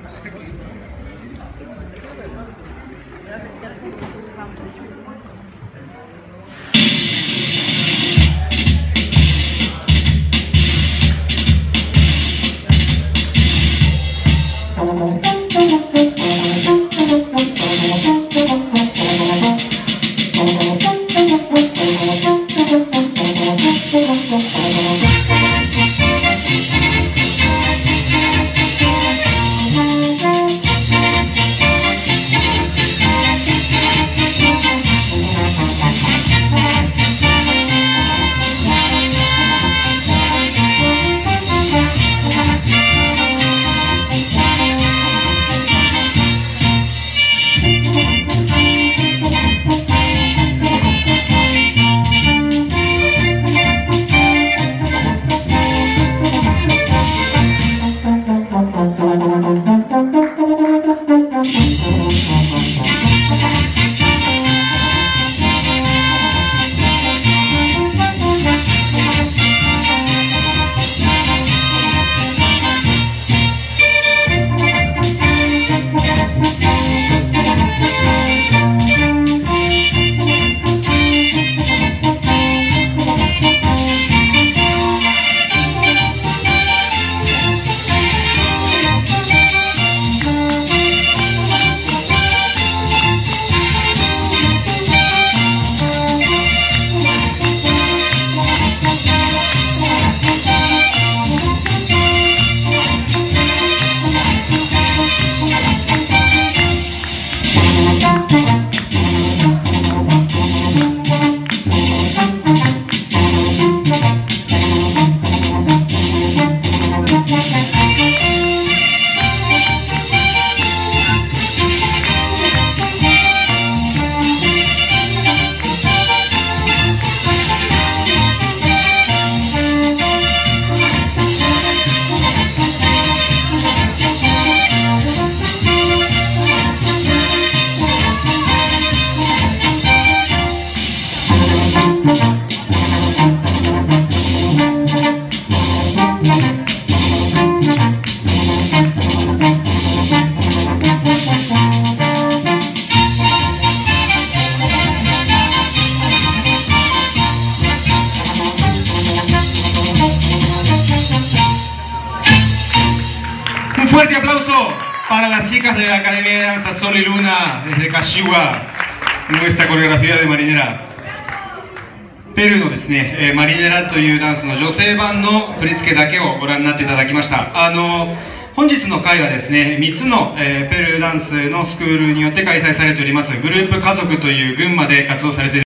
Un fuerte aplauso para las chicas de la Academia de Danza Sol y Luna desde Kashiwa, nuestra coreografía de marinera。ペルーのですね、マリネラというダンスの女性版の振り付けだけをご覧になっていただきました。本日の会はですね、3つの、ペルーダンスのスクールによって開催されておりますグループ家族という群馬で活動されている